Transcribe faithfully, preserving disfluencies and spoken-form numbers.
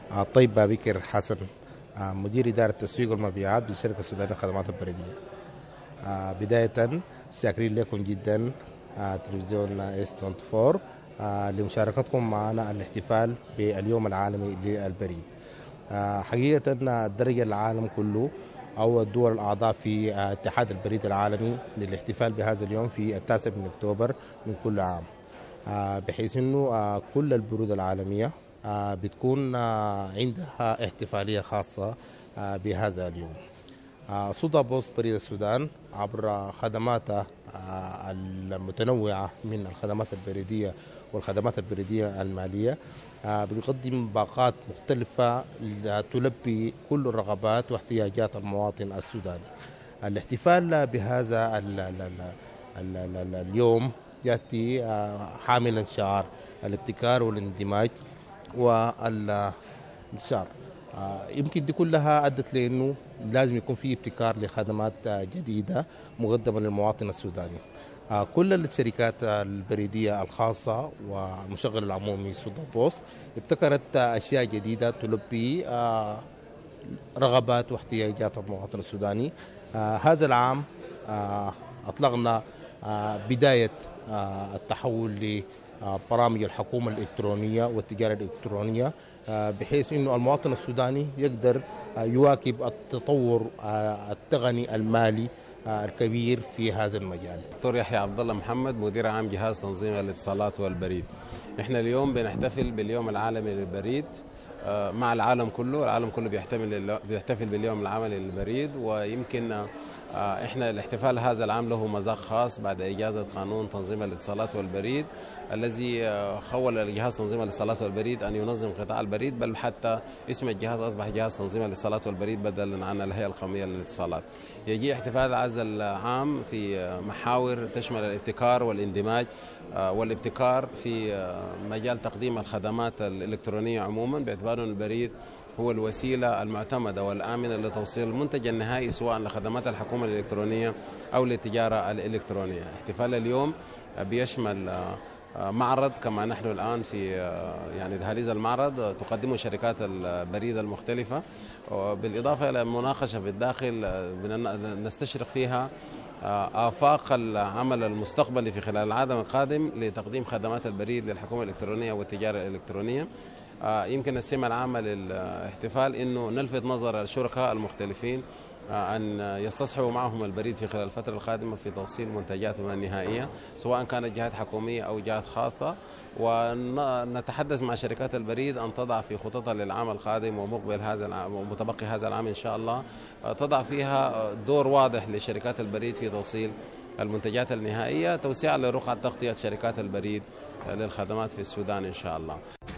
طيب بابكر حسن، مدير إدارة التسويق والمبيعات بالشركة السودانية للخدمات البريدية. بداية شاكرين لكم جدا تلفزيون إس أربعة وعشرين لمشاركتكم معنا الاحتفال باليوم العالمي للبريد. حقيقة الدرجة العالم كله أو الدول الأعضاء في اتحاد البريد العالمي للاحتفال بهذا اليوم في التاسع من أكتوبر من كل عام، بحيث أنه كل البرود العالمية بتكون عندها احتفالية خاصة بهذا اليوم. صدى بوست بريد السودان عبر خدماته المتنوعة من الخدمات البريدية والخدمات البريدية المالية بتقدم باقات مختلفة تلبي كل الرغبات واحتياجات المواطن السوداني. الاحتفال بهذا ال ال ال ال ال اليوم يأتي حاملا شعار الابتكار والاندماج والانتشار. يمكن دي كلها أدت لأنه لازم يكون في ابتكار لخدمات جديدة مقدمة للمواطن السوداني. كل الشركات البريدية الخاصة والمشغل العمومي صدى بوست ابتكرت أشياء جديدة تلبي رغبات واحتياجات المواطن السوداني. هذا العام أطلقنا بداية التحول لبرامج الحكومة الإلكترونية والتجارة الإلكترونية، بحيث أنه المواطن السوداني يقدر يواكب التطور التقني المالي الكبير في هذا المجال. دكتور يحيى عبد الله محمد، مدير عام جهاز تنظيم الاتصالات والبريد. احنا اليوم بنحتفل باليوم العالمي للبريد مع العالم كله. العالم كله بيحتفل بيحتفل باليوم العالمي للبريد، ويمكن احنا الاحتفال هذا العام له مذاق خاص بعد اجازه قانون تنظيم الاتصالات والبريد الذي خول جهاز تنظيم الاتصالات والبريد ان ينظم قطاع البريد، بل حتى اسم الجهاز اصبح جهاز تنظيم الاتصالات والبريد بدلا عن الهيئه القوميه للاتصالات. يجي احتفال هذا العام في محاور تشمل الابتكار والاندماج، والابتكار في مجال تقديم الخدمات الالكترونيه عموما، باعتبار ان البريد هو الوسيلة المعتمدة والآمنة لتوصيل المنتج النهائي سواء لخدمات الحكومة الإلكترونية أو للتجارة الإلكترونية. احتفال اليوم بيشمل معرض، كما نحن الآن في يعني دهاليز المعرض تقدمه شركات البريد المختلفة، بالإضافة إلى مناقشة في الداخل نستشرق فيها آفاق العمل المستقبلي في خلال العام القادم لتقديم خدمات البريد للحكومة الإلكترونية والتجارة الإلكترونية. يمكن السمة العامة للاحتفال أنه نلفت نظر الشركاء المختلفين أن يستصحبوا معهم البريد في خلال الفترة القادمة في توصيل منتجاتهم النهائية، سواء كانت جهات حكومية أو جهات خاصة، ونتحدث مع شركات البريد أن تضع في خططها للعام القادم ومقبل هذا العام ومتبقي هذا العام إن شاء الله، تضع فيها دور واضح لشركات البريد في توصيل المنتجات النهائية، توسيعا لرقعة تغطية شركات البريد للخدمات في السودان إن شاء الله.